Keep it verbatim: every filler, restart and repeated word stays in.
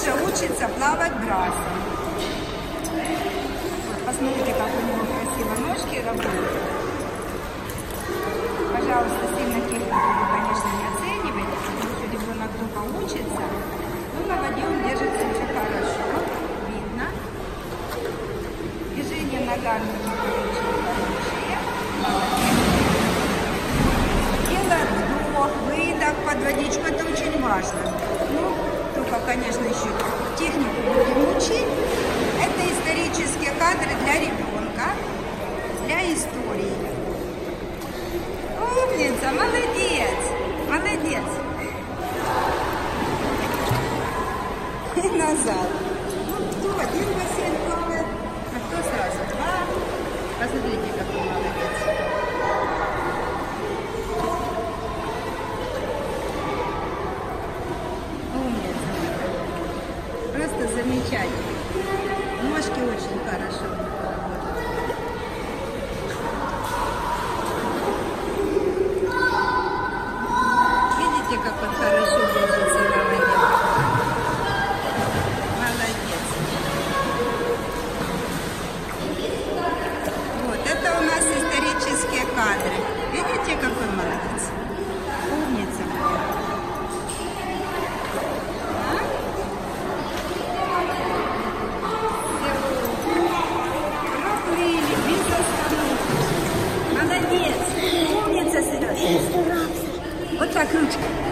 тоже учится плавать брасом. Вот, посмотрите, как у него красиво ножки работают. Пожалуйста, сильно технику вы, конечно, не оценивайте, потому что ребенок только учится. Но на воде он держится очень хорошо. Видно. Движение ногами очень хорошее. Делать вдох, выдох под водичку. Это очень важно. Ну, только, конечно, еще технику будем учить. Это исторические кадры для ребенка, для истории. Умница, молодец, молодец. И назад. Ну, кто один бассейн плавает, а кто сразу два. Посмотрите, какой молодец. Умница. Просто замечательно. Ножки очень хорошо работают. Видите, как он хорошо держится на воде? Молодец. Вот, это у нас исторические кадры. Видите, какой молодец? Умница. Проплыли без остановки. Молодец. Умница, Сережа. Вот так, ручка.